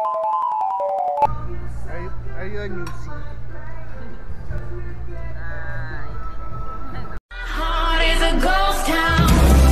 Are you a newsie? Heart is a ghost town.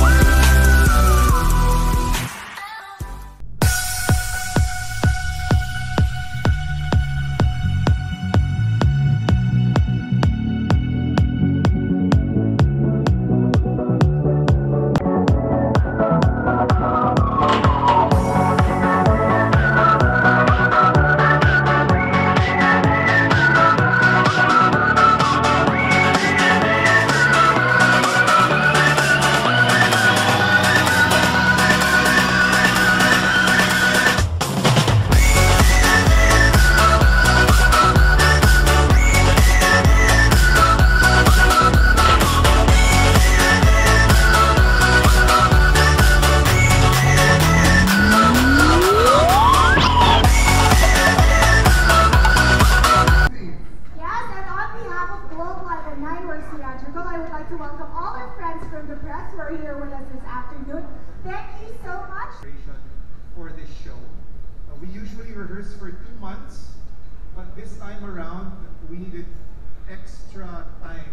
For this show. We usually rehearse for 2 months, but this time around we needed extra time.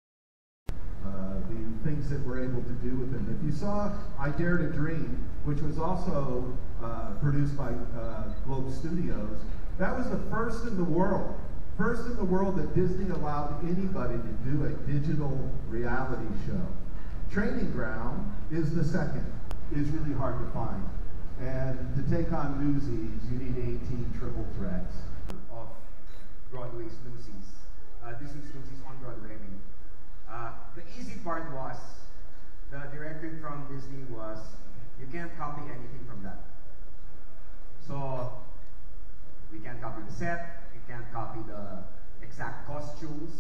The things that we're able to do with them. If you saw I Dare to Dream, which was also produced by Globe Studios, that was the first in the world. First in the world that Disney allowed anybody to do a digital reality show. Training Ground is the second. Is really hard to find. And to take on Newsies, you need 18 triple threats. Of Broadway's Newsies. Disney's Newsies on Broadway. The easy part was, the directive from Disney was, you can't copy anything from that. So, we can't copy the set, we can't copy the exact costumes.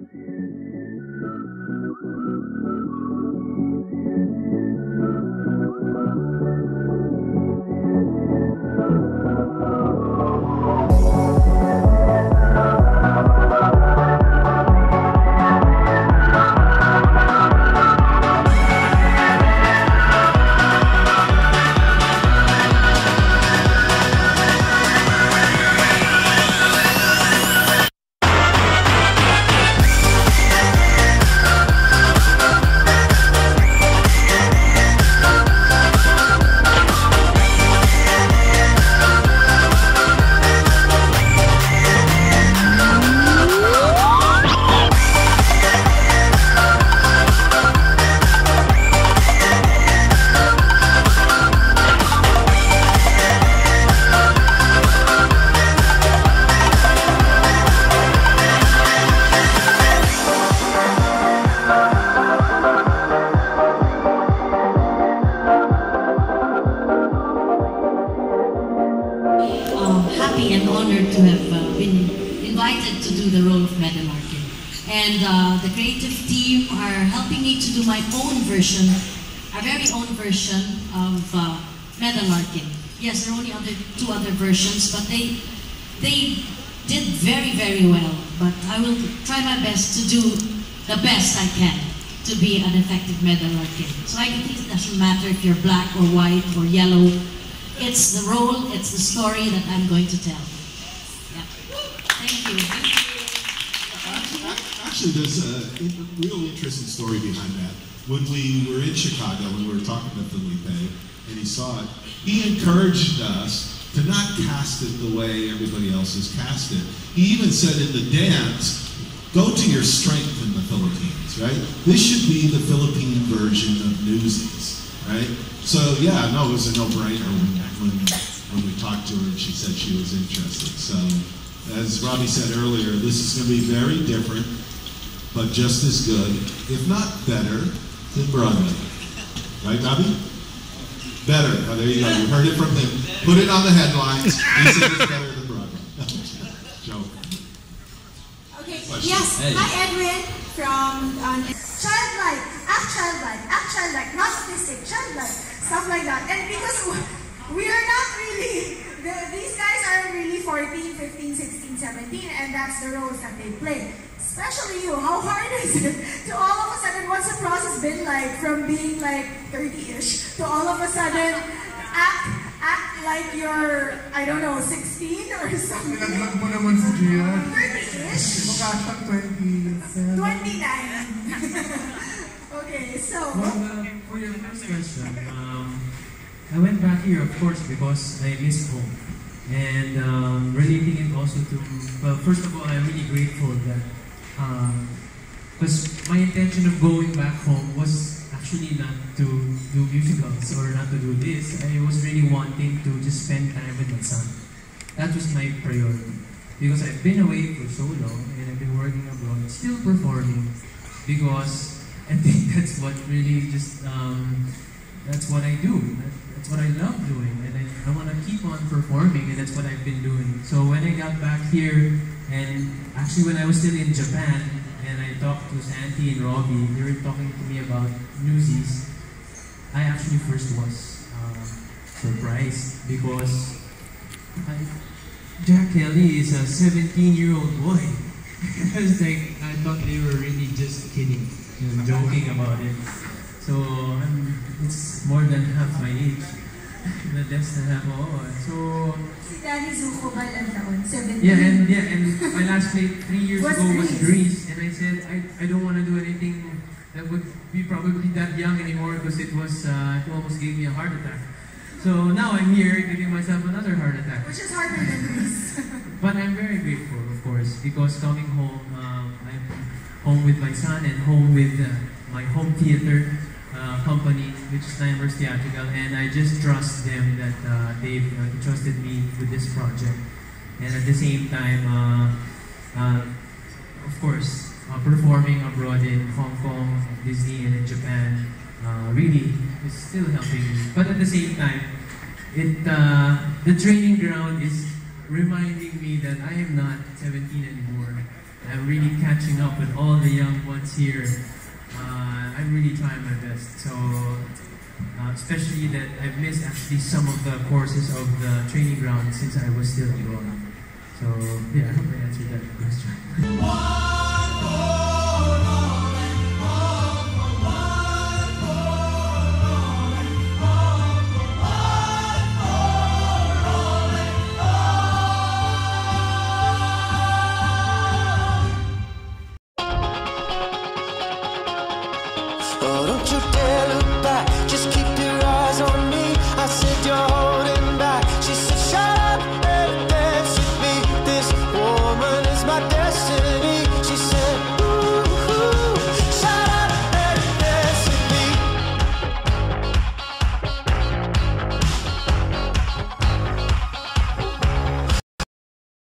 And the creative team are helping me to do my own version, our very own version of Meadowlarkin. Yes, there are only 2 other versions, but they did very, very well. But I will try my best to do the best I can to be an effective Meadowlarkin. So I think it doesn't matter if you're black or white or yellow. It's the role, it's the story that I'm going to tell. Yeah. Thank you. Actually, there's a real interesting story behind that. When we were in Chicago, when we were talking to Felipe, and he saw it, he encouraged us to not cast it the way everybody else has cast it. He even said in the dance, go to your strength in the Philippines, right? This should be the Philippine version of Newsies, right? So yeah, no, it was a no-brainer when we talked to her and she said she was interested. So as Robbie said earlier, this is going to be very different, but just as good, if not better, than Broadway. Right, Robbie? Better. Oh, there you go. You heard it from him. Put it on the headlines. He said it's better than Broadway. Joke. Okay. Question. Yes. Hey. Hi, Edwin from childlike, act childlike, not autistic, childlike, stuff like that. And because we are not really, these guys are really 14, 15, 16, 17, and that's the roles that they play. Especially you, how hard is it to all of a sudden, what's the process been like from being like 30-ish to all of a sudden act act like you're, I don't know, 16 or something. Nilaglag mo naman si Gian. 30-ish? Mukha siyang 27. 29. Okay, so... Well, for your first question, I went back here, of course, because I miss home. And relating it also to, well, first of all, I'm really grateful that, because my intention of going back home was actually not to do musicals or not to do this. I was really wanting to just spend time with my son. That was my priority. Because I've been away for so long and I've been working abroad, still performing, because I think that's what really just, that's what I do. That's what I love doing, and I want to keep on performing, and that's what I've been doing. So when I got back here, and actually when I was still in Japan, and I talked to Santi and Robbie, they were talking to me about Newsies. I actually first was surprised because Jack Kelly is a 17-year-old boy. I was like, I thought they were really just kidding, joking about it. So it's more than half my age. Less than half. So Si Danny Zuko ba lang taon? 17? yeah, and my last play 3 years ago was Grease, and I said I don't want to do anything that would be probably that young anymore because it almost gave me a heart attack. So now I'm here giving myself another heart attack. Which is harder than Grease. But I'm very grateful, of course, because coming home, I'm home with my son and home with my home theater company, which is 9Works Theatrical, and I just trust them that they've trusted me with this project. And at the same time, of course, performing abroad in Hong Kong, Disney, and in Japan really is still helping me. But at the same time, the training ground is reminding me that I am not 17 anymore. I'm really catching up with all the young ones here. I'm really trying my best. So, especially that I've missed actually some of the courses of the training ground since I was still abroad. So, yeah, I hope I answered that question.